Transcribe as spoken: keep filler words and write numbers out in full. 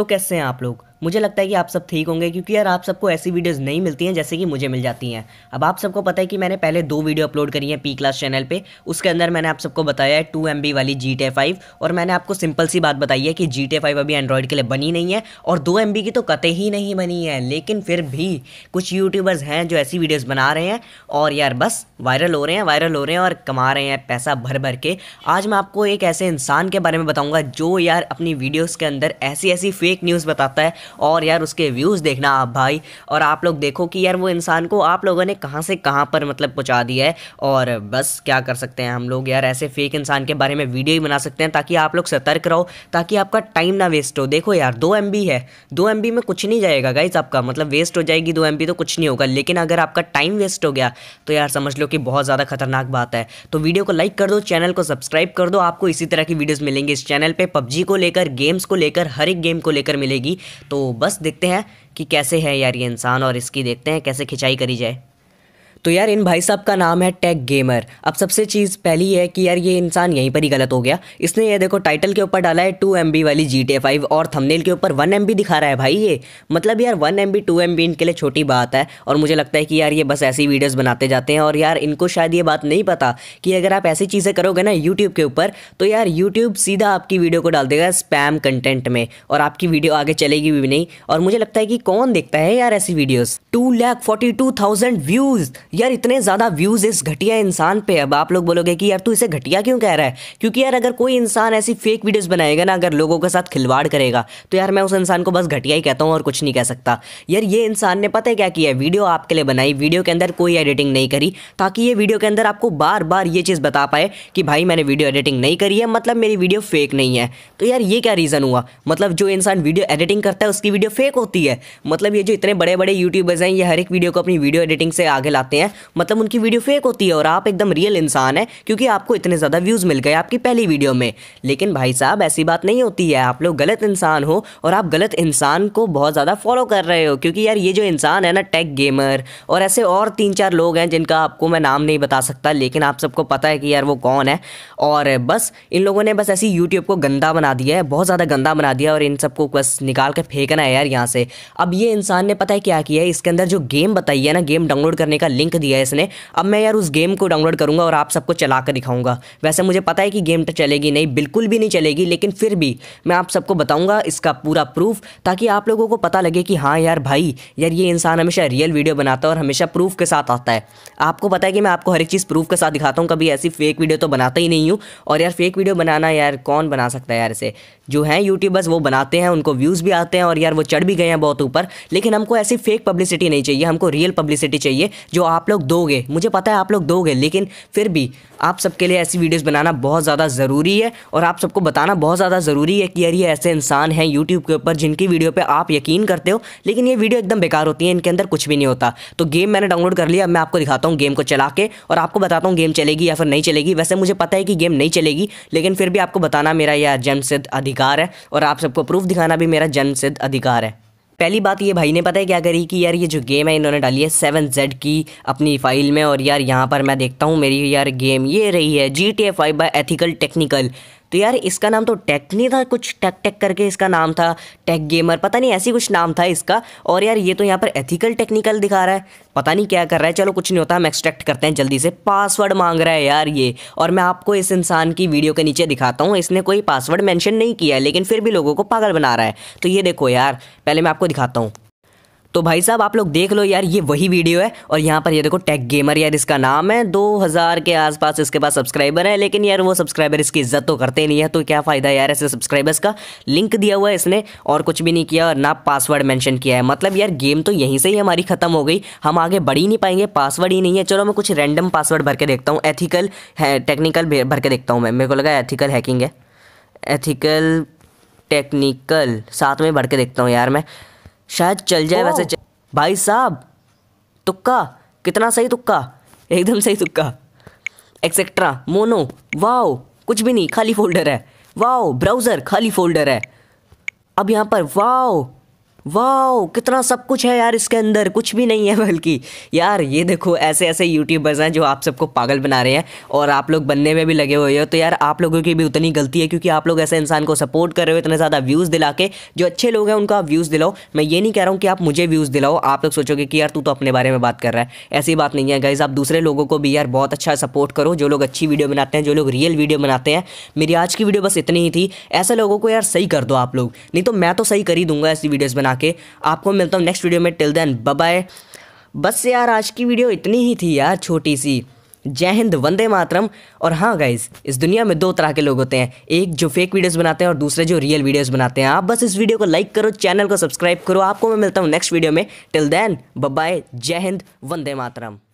तो कैसे हैं आप लोग। मुझे लगता है कि आप सब ठीक होंगे क्योंकि यार आप सबको ऐसी वीडियोस नहीं मिलती हैं जैसे कि मुझे मिल जाती हैं। अब आप सबको पता है कि मैंने पहले दो वीडियो अपलोड करी हैं पी क्लास चैनल पे। उसके अंदर मैंने आप सबको बताया है टू एम बी वाली जी टी ए फाइव, और मैंने आपको सिंपल सी बात बताई है कि जी टी ए फाइव अभी एंड्रॉइड के लिए बनी नहीं है और दो एम बी की तो कतई ही नहीं बनी है। लेकिन फिर भी कुछ यूट्यूबर्स हैं जो ऐसी वीडियोज़ बना रहे हैं और यार बस वायरल हो रहे हैं वायरल हो रहे हैं और कमा रहे हैं पैसा भर भर के। आज मैं आपको एक ऐसे इंसान के बारे में बताऊंगा जो यार अपनी वीडियोस के अंदर ऐसी ऐसी फेक न्यूज़ बताता है और यार उसके व्यूज़ देखना आप भाई, और आप लोग देखो कि यार वो इंसान को आप लोगों ने कहाँ से कहाँ पर मतलब पहुँचा दिया है। और बस क्या कर सकते हैं हम लोग यार, ऐसे फेक इंसान के बारे में वीडियो ही बना सकते हैं ताकि आप लोग सतर्क रहो, ताकि आपका टाइम ना वेस्ट हो। देखो यार दो एम बी है, दो एम बी में कुछ नहीं जाएगा गाइज, आपका मतलब वेस्ट हो जाएगी दो एम बी तो कुछ नहीं होगा। लेकिन अगर आपका टाइम वेस्ट हो गया तो यार समझ लो कि बहुत ज़्यादा खतरनाक बात है। तो वीडियो को लाइक कर दो, चैनल को सब्सक्राइब कर दो। आपको इसी तरह की वीडियोस मिलेंगी इस चैनल पे, पबजी को लेकर, गेम्स को लेकर, हर एक गेम को लेकर मिलेगी। तो बस देखते हैं कि कैसे है यार ये इंसान और इसकी देखते हैं कैसे खिंचाई करी जाए। तो यार इन भाई साहब का नाम है टेक गेमर। अब सबसे चीज़ पहली है कि यार ये इंसान यहीं पर ही गलत हो गया। इसने ये देखो टाइटल के ऊपर डाला है टू एम बी वाली जी टी ए फाइव और थंबनेल के ऊपर वन एम बी दिखा रहा है भाई। ये मतलब यार one M B two M B इनके लिए छोटी बात है, और मुझे लगता है कि यार ये बस ऐसी वीडियोस बनाते जाते हैं। और यार इनको शायद ये बात नहीं पता कि अगर आप ऐसी चीज़ें करोगे ना यूट्यूब के ऊपर तो यार यूट्यूब सीधा आपकी वीडियो को डाल देगा स्पैम कंटेंट में और आपकी वीडियो आगे चलेगी भी नहीं। और मुझे लगता है कि कौन देखता है यार ऐसी videos. Two lakh forty two thousand views, यार इतने ज़्यादा व्यूज़ इस घटिया इंसान पे। अब आप लोग बोलोगे कि यार तू इसे घटिया क्यों कह रहा है, क्योंकि यार अगर कोई इंसान ऐसी फेक वीडियोस बनाएगा ना, अगर लोगों के साथ खिलवाड़ करेगा तो यार मैं उस इंसान को बस घटिया ही कहता हूँ और कुछ नहीं कह सकता। यार ये इंसान ने पता है क्या किया है, वीडियो आपके लिए बनाई, वीडियो के अंदर कोई एडिटिंग नहीं करी, ताकि ये वीडियो के अंदर आपको बार बार ये चीज़ बता पाए कि भाई मैंने वीडियो एडिटिंग नहीं करी है, मतलब मेरी वीडियो फेक नहीं है। तो यार ये क्या रीज़न हुआ, मतलब जो इंसान वीडियो एडिटिंग करता है उसकी वीडियो फेक होती है। मतलब ये जो इतने बड़े बड़े यूट्यूबर्स हैं ये हर एक वीडियो को अपनी वीडियो एडिटिंग से आगे लाते हैं, मतलब उनकी वीडियो फेक होती है और आप एकदम रियल इंसान है क्योंकि आपको इतने ज़्यादा व्यूज़ मिल गए आपकी पहली वीडियो में। लेकिन भाई साहब ऐसी बात नहीं होती है, आप लोग गलत इंसान हो और आप गलत इंसान को बहुत ज़्यादा फॉलो कर रहे हो। क्योंकि यार ये जो इंसान है ना टेक गेमर और ऐसे और तीन चार लोग हैं जिनका आपको मैं नाम नहीं बता सकता, लेकिन आप सबको पता है कि यार वो कौन है। और बस इन लोगों ने बस ऐसी यूट्यूब को गंदा बना दिया है, बहुत ज़्यादा गंदा बना दिया, और इन सबको बस निकाल कर फेंकना है यार यहाँ से। अब ये इंसान ने पता है क्या किया है, इसके अंदर जो गेम बताई है ना, गेम डाउनलोड करने का लिंक दिया है इसने। अब मैं यार उस गेम को डाउनलोड करूंगा और आप सबको चला कर दिखाऊंगा। वैसे मुझे पता है कि गेम तो चलेगी नहीं, बिल्कुल भी नहीं चलेगी, लेकिन फिर भी मैं आप सबको बताऊंगा इसका पूरा प्रूफ, ताकि आप लोगों को पता लगे कि हाँ यार भाई यार ये इंसान हमेशा रियल वीडियो बनाता है और हमेशा प्रूफ के साथ आता है। आपको पता है कि मैं आपको हर एक चीज़ प्रूफ के साथ दिखाता हूँ, कभी ऐसी फेक वीडियो तो बनाता ही नहीं हूँ। और यार फेक वीडियो बनाना यार कौन बना सकता है यार, इसे जो हैं यूट्यूबर्स वो बनाते हैं, उनको व्यूज़ भी आते हैं और यार वो चढ़ भी गए हैं बहुत ऊपर। लेकिन हमको ऐसी फेक पब्लिसिटी नहीं चाहिए, हमको रियल पब्लिसिटी चाहिए जो आप लोग दोगे। मुझे पता है आप लोग दोगे, लेकिन फिर भी आप सबके लिए ऐसी वीडियोस बनाना बहुत ज़्यादा ज़रूरी है और आप सबको बताना बहुत ज़्यादा ज़रूरी है कि यार ये ऐसे इंसान हैं यूट्यूब के ऊपर जिनकी वीडियो पे आप यकीन करते हो, लेकिन ये वीडियो एकदम बेकार होती है, इनके अंदर कुछ भी नहीं होता। तो गेम मैंने डाउनलोड कर लिया, अब मैं आपको दिखाता हूँ गेम को चला के और आपको बताता हूँ गेम चलेगी या फिर नहीं चलेगी। वैसे मुझे पता है कि गेम नहीं चलेगी, लेकिन फिर भी आपको बताना मेरा यह जन्मसिद्ध अधिकार है और आप सबको प्रूफ दिखाना भी मेरा जन्मसिद्ध अधिकार है। पहली बात ये भाई ने पता है क्या करी कि यार ये जो गेम है इन्होंने डाली है सेवन जेड की अपनी फाइल में, और यार यहाँ पर मैं देखता हूँ मेरी यार गेम ये रही है G T A five by ethical technical. तो यार इसका नाम तो टेक नहीं था, कुछ टेक टेक करके इसका नाम था, टेक गेमर पता नहीं ऐसी कुछ नाम था इसका। और यार ये तो यहाँ पर एथिकल टेक्निकल दिखा रहा है, पता नहीं क्या कर रहा है। चलो कुछ नहीं होता, हम एक्सट्रैक्ट करते हैं जल्दी से। पासवर्ड मांग रहा है यार ये, और मैं आपको इस इंसान की वीडियो के नीचे दिखाता हूँ, इसने कोई पासवर्ड मेंशन नहीं किया है लेकिन फिर भी लोगों को पागल बना रहा है। तो ये देखो यार, पहले मैं आपको दिखाता हूँ। तो भाई साहब आप लोग देख लो यार, ये वही वीडियो है और यहाँ पर ये देखो टेक गेमर यार इसका नाम है, दो हज़ार के आसपास इसके पास सब्सक्राइबर है। लेकिन यार वो सब्सक्राइबर इसकी इज्जत तो करते नहीं है, तो क्या फ़ायदा यार ऐसे सब्सक्राइबर्स का। लिंक दिया हुआ है इसने और कुछ भी नहीं किया और ना पासवर्ड मेंशन किया है। मतलब यार गेम तो यहीं से ही हमारी ख़त्म हो गई, हम आगे बढ़ ही नहीं पाएंगे, पासवर्ड ही नहीं है। चलो मैं कुछ रैंडम पासवर्ड भर के देखता हूँ, एथिकल है टेक्निकल भर के देखता हूँ मैं, मेरे को लगा एथिकल हैकिंग है, एथिकल टेक्निकल साथ में भर के देखता हूँ यार मैं, शायद चल जाए। वैसे चल... भाई साहब तुक्का, कितना सही तुक्का, एकदम सही तुक्का। एक्सेट्रा मोनो, वाओ कुछ भी नहीं, खाली फोल्डर है। वाओ ब्राउज़र, खाली फोल्डर है। अब यहाँ पर वाओ वाह कितना सब कुछ है यार, इसके अंदर कुछ भी नहीं है बल्कि। यार ये देखो ऐसे ऐसे यूट्यूबर्स हैं जो आप सबको पागल बना रहे हैं और आप लोग बनने में भी लगे हुए हो। तो यार आप लोगों की भी उतनी गलती है क्योंकि आप लोग ऐसे इंसान को सपोर्ट कर रहे हो इतने ज़्यादा व्यूज़ दिला के। जो अच्छे लोग हैं उनको आप व्यूज़ दिलाओ, मैं ये नहीं कह रहा हूँ कि आप मुझे व्यूज़ दिलाओ। आप लोग सोचोगे कि यार तू तो अपने बारे में बात कर रहा है, ऐसी बात नहीं है गाइज। आप दूसरे लोगों को भी यार बहुत अच्छा सपोर्ट करो, जो लोग अच्छी वीडियो बनाते हैं, जो लोग रियल वीडियो बनाते हैं। मेरी आज की वीडियो बस इतनी ही थी। ऐसे लोगों को यार सही कर दो आप लोग, नहीं तो मैं तो सही कर ही दूंगा ऐसी वीडियोज़ बना के। आपको मिलता हूँ नेक्स्ट वीडियो में, टिल देन बाय बाय। बस यार आज की वीडियो इतनी ही थी यार, छोटी सी। जय हिंद, वंदे मातरम। और हाँ गाइज, इस दुनिया में दो तरह के लोग होते हैं, एक जो फेक वीडियोस बनाते हैं और दूसरे जो रियल वीडियोस बनाते हैं। आप बस इस वीडियो को लाइक करो, चैनल को सब्सक्राइब करो। आपको मैं मिलता हूँ नेक्स्ट वीडियो में, टिल देन बाय बाय। जय हिंद, वंदे मातरम।